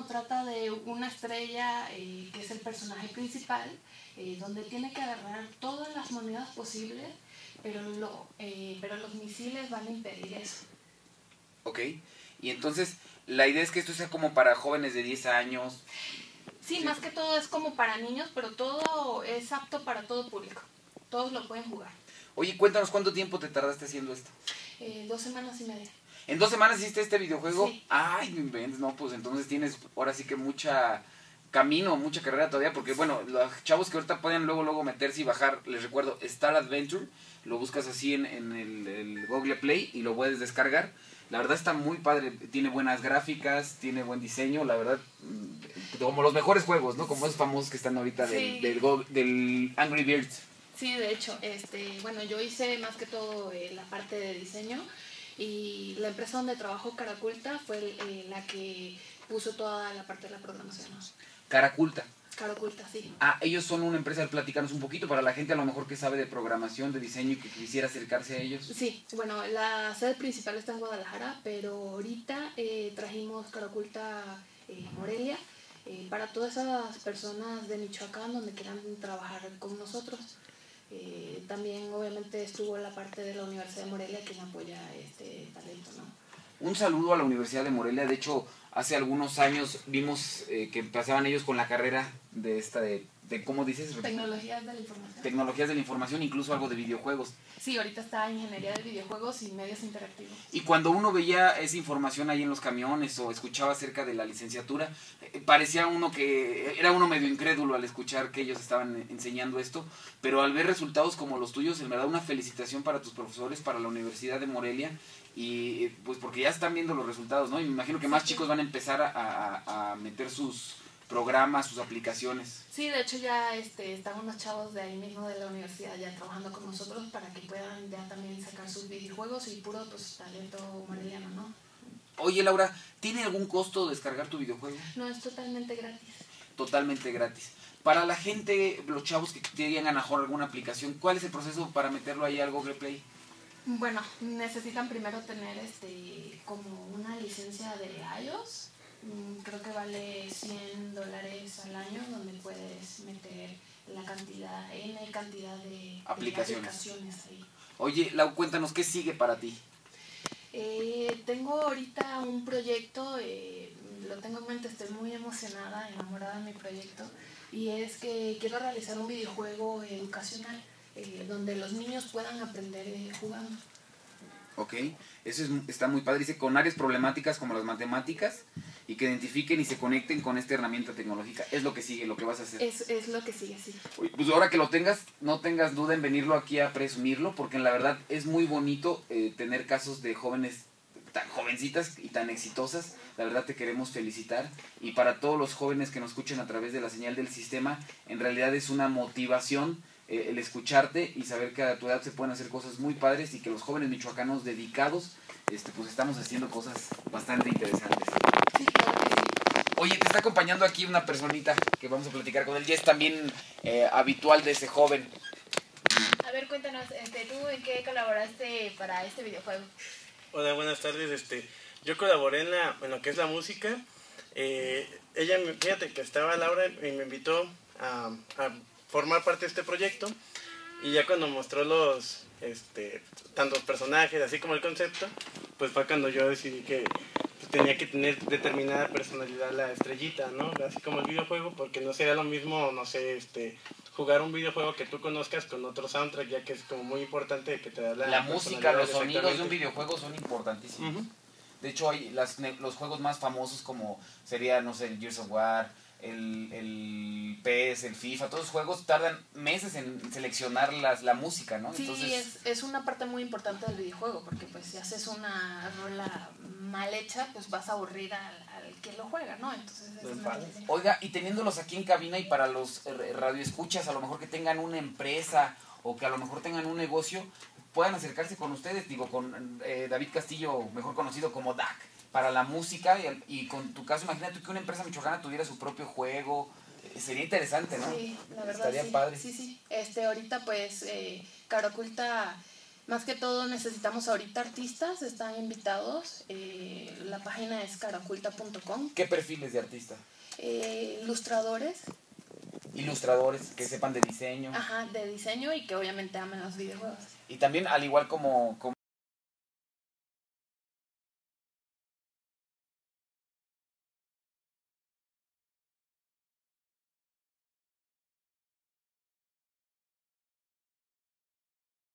bueno, trata de una estrella que es el personaje principal, donde tiene que agarrar todas las monedas posibles, pero los misiles van a impedir eso. Ok, y entonces la idea es que esto sea como para jóvenes de 10 años. Sí, más que todo es como para niños, pero todo es apto para todo público. Todos lo pueden jugar. Oye, cuéntanos cuánto tiempo te tardaste haciendo esto. 2 semanas y media. ¿En 2 semanas hiciste este videojuego? Sí. Ay, me inventes, no, pues entonces tienes ahora sí que mucha camino, mucha carrera todavía, porque bueno, los chavos que ahorita pueden luego meterse y bajar, les recuerdo, Star Adventure, lo buscas así en el Google Play y lo puedes descargar. La verdad está muy padre, tiene buenas gráficas, tiene buen diseño, la verdad, como los mejores juegos, ¿no? Como esos famosos que están ahorita Sí. del Angry Birds. Sí, de hecho, bueno, yo hice más que todo la parte de diseño, y la empresa donde trabajo, Caraculta, fue la que puso toda la parte de la programación, ¿no? Caraculta. Caraculta, sí. Ah, ellos son una empresa, platícanos un poquito para la gente a lo mejor que sabe de programación, de diseño y que quisiera acercarse a ellos. Sí, bueno, la sede principal está en Guadalajara, pero ahorita trajimos Caraculta Morelia, para todas esas personas de Michoacán donde quieran trabajar con nosotros. También obviamente estuvo la parte de la Universidad de Morelia que apoya este talento, ¿no? Un saludo a la Universidad de Morelia. De hecho, hace algunos años vimos que pasaban ellos con la carrera de esta de ¿cómo dices? Tecnologías de la información. Tecnologías de la información, incluso algo de videojuegos. Sí, ahorita está ingeniería de videojuegos y medios interactivos. Y cuando uno veía esa información ahí en los camiones o escuchaba acerca de la licenciatura, parecía uno que era uno medio incrédulo al escuchar que ellos estaban enseñando esto, pero al ver resultados como los tuyos, en verdad una felicitación para tus profesores, para la Universidad de Morelia, y pues porque ya están viendo los resultados, ¿no? Y me imagino que más chicos van a empezar a meter sus programas, sus aplicaciones. Sí, de hecho ya están unos chavos de ahí mismo de la universidad ya trabajando con nosotros para que puedan ya también sacar sus videojuegos y puro pues talento moreliano, ¿no? Oye, Laura, ¿tiene algún costo descargar tu videojuego? No, es totalmente gratis. Totalmente gratis. Para la gente, los chavos que tengan mejor alguna aplicación, ¿cuál es el proceso para meterlo ahí al Google Play? Bueno, necesitan primero tener como una licencia de iOS. Creo que vale $100 al año, donde puedes meter la cantidad de aplicaciones ahí. Oye, Lau, cuéntanos, ¿qué sigue para ti? Tengo ahorita un proyecto, lo tengo en mente, estoy muy emocionada, enamorada de mi proyecto, y es que quiero realizar un videojuego educacional donde los niños puedan aprender jugando. Ok, eso está muy padre. Dice, con áreas problemáticas como las matemáticas y que identifiquen y se conecten con esta herramienta tecnológica. Es lo que sigue, lo que vas a hacer. Es lo que sigue, sí. Oye, pues ahora que lo tengas, no tengas duda en venirlo aquí a presumirlo, porque la verdad es muy bonito tener casos de jóvenes tan jovencitas y tan exitosas. La verdad te queremos felicitar, y para todos los jóvenes que nos escuchen a través de la señal del sistema, en realidad es una motivación el escucharte y saber que a tu edad se pueden hacer cosas muy padres, y que los jóvenes michoacanos dedicados pues estamos haciendo cosas bastante interesantes. Sí, claro que sí. Oye, te está acompañando aquí una personita que vamos a platicar con él, y es también habitual de ese joven. A ver, cuéntanos, ¿tú en qué colaboraste para este videojuego? Hola, buenas tardes. Yo colaboré en lo que es la música. Fíjate que estaba Laura y me invitó a formar parte de este proyecto, y ya cuando mostró tanto los personajes así como el concepto, pues fue cuando yo decidí que tenía que tener determinada personalidad la estrellita, ¿no? Así como el videojuego, porque no sería lo mismo, no sé, jugar un videojuego que tú conozcas con otro soundtrack, ya que es como muy importante que te da la música, los sonidos de un videojuego son importantísimos. De hecho, hay los juegos más famosos como sería, no sé, el Gears of War, el PES, el FIFA, todos los juegos tardan meses en seleccionar la música, ¿no? Sí, entonces, es una parte muy importante del videojuego, porque pues si haces una rola mal hecha, pues vas a aburrir al que lo juega, ¿no? Entonces oiga, y teniéndolos aquí en cabina, y para los radioescuchas, a lo mejor que tengan una empresa o que a lo mejor tengan un negocio, puedan acercarse con ustedes, digo, con David Castillo, mejor conocido como DAC, para la música, y con tu caso, imagínate que una empresa michoacana tuviera su propio juego, sería interesante, ¿no? Sí, la verdad. Estaría sí, padre. Sí. Ahorita pues Caraculta Más que todo necesitamos ahorita artistas, están invitados. La página es caraoculta.com. ¿Qué perfiles de artista? Ilustradores, Ilustradores que sepan de diseño. ajá, de diseño y que obviamente amen los videojuegos. Y también, al igual como